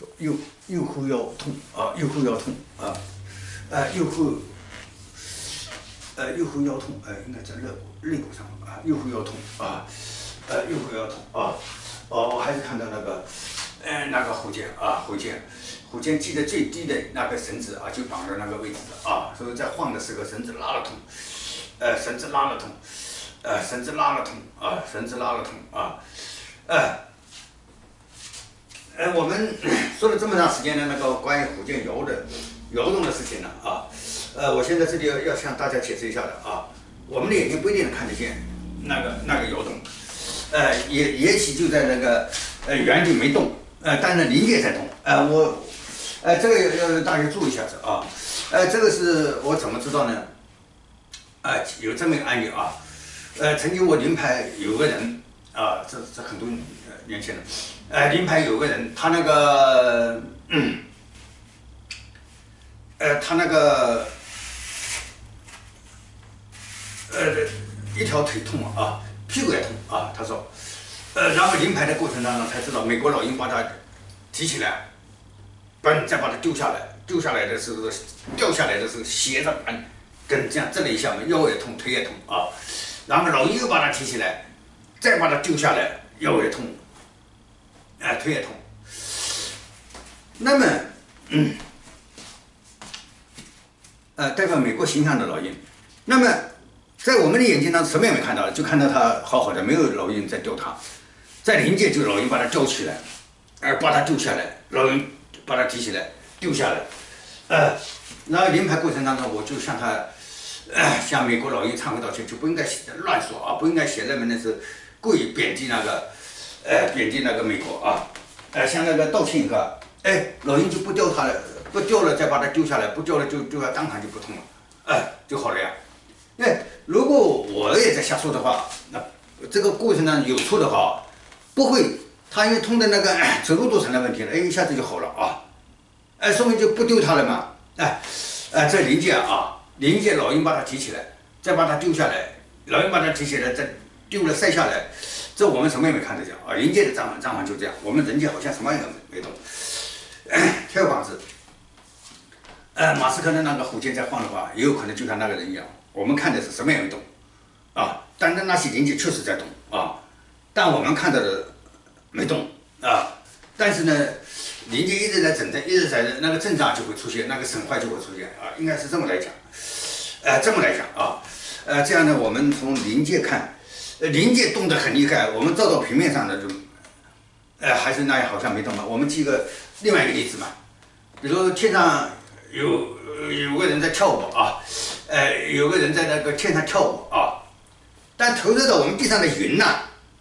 右后腰痛啊，右后腰痛啊，右后腰痛，应该在肋骨上啊，右后腰痛啊，右后腰痛啊，我还是看到那个虎肩系的最低的那个绳子啊，就绑在那个位置的啊，所以在晃的时候绳子拉了痛，绳子拉了痛啊，我们说了这么长时间的那个关于虎肩摇动的事情了啊，我现在这里要向大家解释一下的啊，我们的眼睛不一定能看得见那个摇动，也许就在那个原地没动，但是临界在动，这个要大家注意一下子啊，这个是我怎么知道呢？有这么一个案例啊，曾经我临排有个人啊，这很多年前了，临排有个人，他那个一条腿痛啊，屁股也痛啊，他说，然后临排的过程当中才知道，美国老鹰把他提起来，再把他丢下来，掉下来的时候斜着跟这样震了一下嘛，腰也痛，腿也痛啊，然后老鹰又把他提起来，再把他丢下来，腰也痛，腿也痛。那么，代表美国形象的老鹰，那么在我们的眼睛当中什么也没看到，就看到它好好的，没有老鹰在吊它，在临界就老鹰把它吊起来，把它丢下来，老鹰把它提起来，丢下来，然后临排过程当中，我就向他。向美国老鹰忏悔道歉，就不应该乱说啊，不应该写那么的是故意贬低那个美国啊，向那个道歉一个，老鹰就不掉它了，不掉了再把它丢下来，不掉了就要当场就不痛了，就好了呀。如果我也在瞎说的话，那这个过程当中有错的话，不会，他因为痛的那个走路都成了问题了，一下子就好了啊，说明就不丢它了嘛，这临界啊。临界老鹰把它提起来，再把它丢下来，老鹰把它提起来，再丢了塞下来，这我们什么也没看得见啊。临界的状况就这样，我们人界好像什么也没动。跳房子，马斯克的那个虎肩在晃的话，也有可能就像那个人一样，我们看的是什么也没动啊，但是那些临界确实在动啊，但我们看到的没动啊，但是呢。临界一直在整正，一直在那个症状就会出现，那个损坏就会出现啊，应该是这么来讲，这样呢，我们从临界看，临界动得很厉害，我们照到平面上的就，还是那样好像没动嘛。我们举另外一个例子嘛，比如天上有个人在跳舞啊，有个人在那个天上跳舞啊，但投射到我们地上的云呐，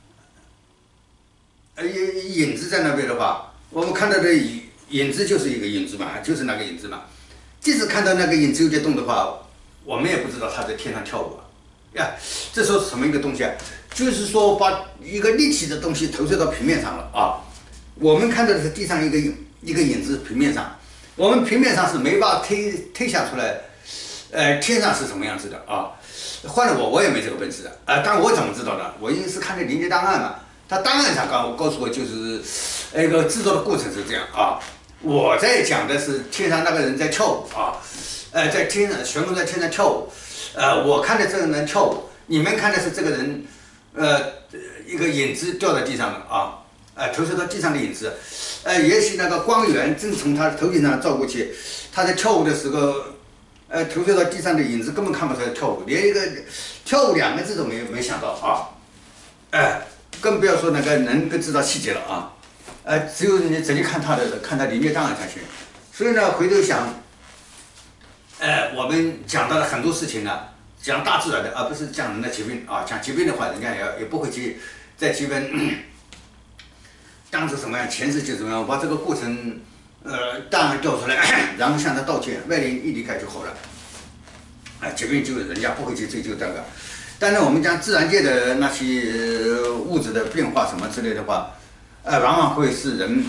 影子在那边的话。我们看到的影子就是一个影子嘛，就是那个影子嘛。即使看到那个影子有点动的话，我们也不知道他在天上跳舞呀。这说什么一个东西啊？就是说把一个立体的东西投射到平面上了啊。我们看到的是地上一个影子，平面上，我们平面上是没法推想出来，天上是什么样子的啊？换了我也没这个本事的但我怎么知道的？我因为是看的临界档案嘛。他档案上告诉我，就是一个制作的过程是这样啊。我在讲的是天上那个人在跳舞啊，在天上旋风在天上跳舞，我看的这个人跳舞，你们看的是这个人，一个影子掉在地上的啊，投射到地上的影子，也许那个光源正从他头顶上照过去，他在跳舞的时候，投射到地上的影子根本看不出来跳舞，连一个跳舞2个字都没想到啊，更不要说那个能够知道细节了啊，只有你直接看他临界档案才行。所以呢，回头想，我们讲到了很多事情呢，讲大自然的，而不是讲人的疾病啊。讲疾病的话，人家也不会在疾病当时什么样，前世就怎么样，把这个过程档案调出来，然后向他道歉，外力一离开就好了。疾病就人家不会去追究这个。但是我们讲自然界的那些物质的变化什么之类的话，往往会使人，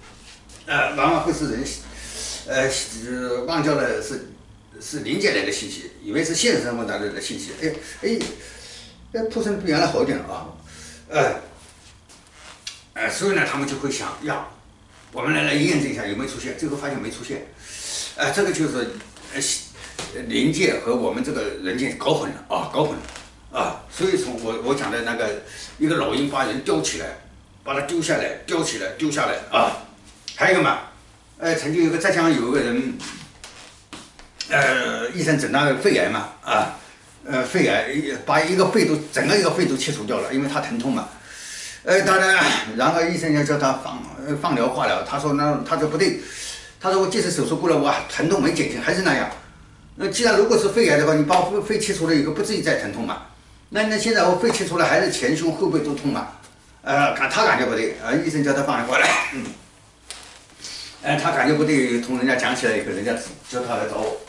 忘掉了是临界来的信息，以为是现实生活当中的信息，出生比原来好一点啊，所以呢，他们就会想呀， 我们来验证一下有没有出现，最后发现没出现。这个就是灵界和我们这个人界搞混了啊，搞混了啊。所以从我讲的那个一个老鹰把人叼起来，把它丢下来，叼起来，丢下来啊。还有一个嘛，曾经有个浙江有个人，医生诊断肺癌嘛啊，肺癌把一个肺都整个一个肺都切除掉了，因为他疼痛嘛。当然，然后医生要叫他放疗化疗，他说他说不对，他说我这次手术过了，我疼痛没减轻，还是那样。那既然如果是肺癌的话，你把肺切除了以后，不至于再疼痛嘛？那现在我肺切除了，还是前胸后背都痛嘛？他感觉不对，医生叫他放疗过来，他感觉不对，同人家讲起来以后，人家叫他来找我。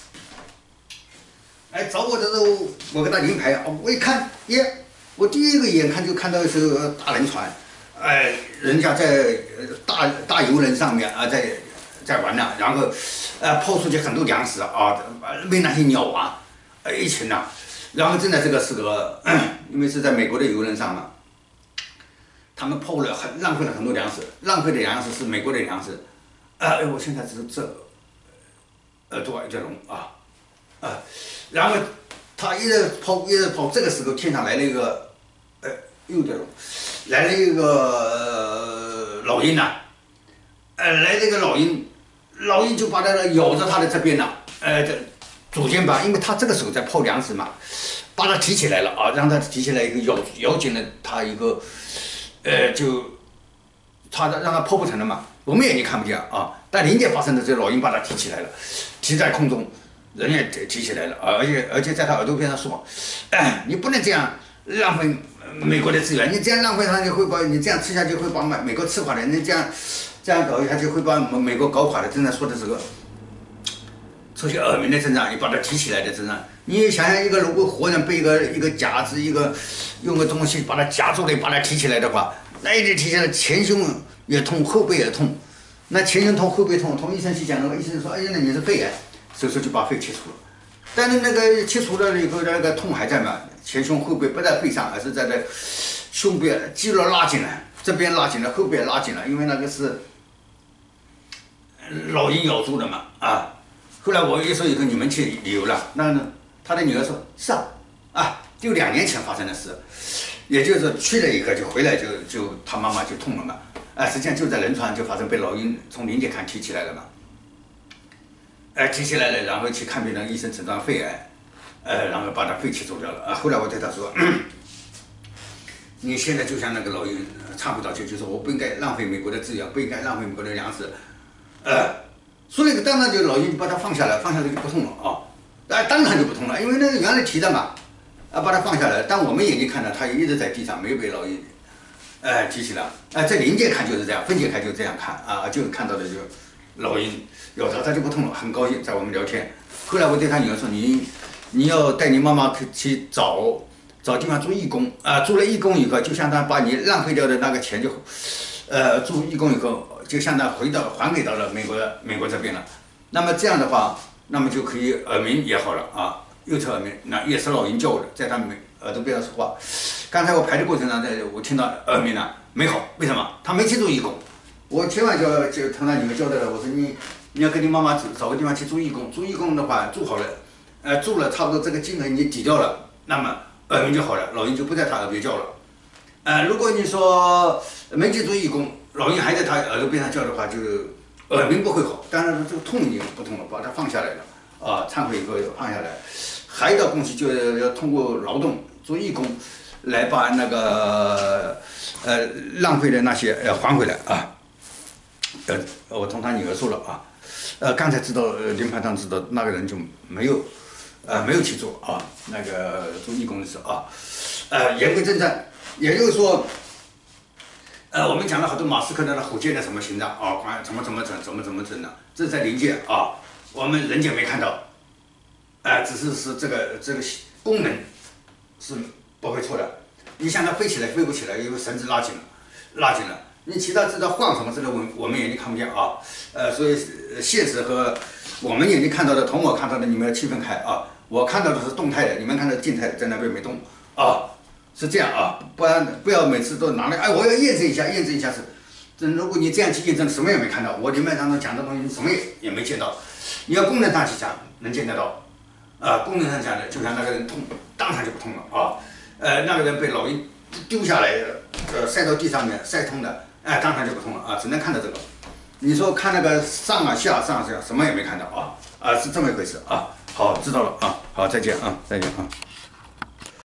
找我的时候，我给他临牌，我一看，耶，我第一个眼看就看到是大轮船，人家在大游轮上面在玩呢，然后抛出去很多粮食啊，喂那些鸟啊，一群呐，然后正在这个是个，因为是在美国的游轮上嘛，他们浪费了很多粮食，浪费的粮食是美国的粮食，我现在只是这耳朵一条龙啊，然后他一直跑，这个时候天上来了一个又条龙，来了一个老鹰呐，来了一个老鹰就把它咬着他的这边了，左肩膀，因为他这个时候在抛粮食嘛，把它提起来了啊，让他提起来一个咬紧了他一个，让他抛不成了嘛，我们眼睛看不见啊，但灵界发生的这老鹰把它提起来了，提在空中，人也提起来了，而且在他耳朵边上说，你不能这样浪费美国的资源，你这样浪费它就会你这样吃下去会把美国吃垮的，你这样搞下去会把美国搞垮的。正在说的这个出现耳鸣的症状，你把它提起来的症状，你想想一个如果活人被一个夹子用个东西把它夹住了，把它提起来的话，那一直提起来，前胸也痛，后背也痛，那前胸痛后背痛，同医生去讲的话，医生说，那你是肺癌，手术就把肺切除了。但是那个切除了以后，那个痛还在嘛？前胸后背不在背上，而是在这胸背肌肉拉紧了，这边拉紧了，后背拉紧了，因为那个是老鹰咬住的嘛啊。后来我一说以后，你们去旅游了，那他的女儿说是就2年前发生的事，也就是去了以后就回来就他妈妈就痛了嘛，实际上就在轮船就发生被老鹰从灵界看提起来了嘛。提起来了，然后去看病人，医生诊断肺癌，然后把他肺切除掉了。后来我对他说，你现在就像那个老鹰忏悔道歉，就是我不应该浪费美国的资源，不应该浪费美国的粮食，所以当然就老鹰把它放下来，放下来就不痛了啊，当然就不痛了，因为那个原来提的嘛，把它放下来，但我们眼睛看到它一直在地上，没有被老鹰提起来，在灵界看就是这样，分界看就这样看就是看到的就老鹰。咬他就不痛了，很高兴，在我们聊天。后来我对他女儿说：“你要带你妈妈去找地方做义工做了义工以后，就相当于把你浪费掉的那个钱就，做义工以后，就相当于还给到了美国这边了。那么这样的话，那么就可以耳鸣也好了右侧耳鸣，那也是老鹰叫的，在他耳朵边上说话。刚才我排的过程当中，我听到耳鸣了，没好，为什么？他没去做义工。我千万就同他女儿交代了，我说你要跟你妈妈找个地方去做义工，做义工的话做好了，做了差不多这个经痕你抵掉了，那么耳鸣就好了，老鹰就不在他耳边叫了。如果你说没去做义工，老鹰还在他耳朵边上叫的话，就耳鸣不会好，当然这个痛已经不痛了，把它放下来了忏悔以后放下来。还有一道东西就要通过劳动做义工，来把那个浪费的那些还回来我同他女儿说了刚才知道临盘上知道那个人就没有去做那个做义工的时候言归正传，也就是说我们讲了好多马斯克的火箭的什么形状怎么整的，这是在灵界我们人间没看到只是这个功能是不会错的。你像它飞起来飞不起来，因为绳子拉紧了。你其他知道晃什么之类，我们眼睛看不见所以现实和我们眼睛看到的同我看到的，你们要区分开我看到的是动态的，你们看到静态的，在那边没动是这样不然不要每次都拿来我要验证一下是如果你这样去验证，什么也没看到，我灵摆当中讲的东西，你什么也没见到。你要功能上去讲，能见得到。功能上讲的，就像那个人痛，当场就不痛了啊。那个人被老鹰丢下来，晒到地上面晒痛的，当场就不痛了啊，只能看到这个。你说看那个上啊下什么也没看到啊，是这么一回事啊。好，知道了啊，好，再见啊，再见啊。